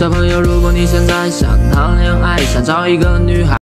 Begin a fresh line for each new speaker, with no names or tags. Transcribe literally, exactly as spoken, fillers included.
小朋友，如果你现在想谈恋爱，想找一个女孩。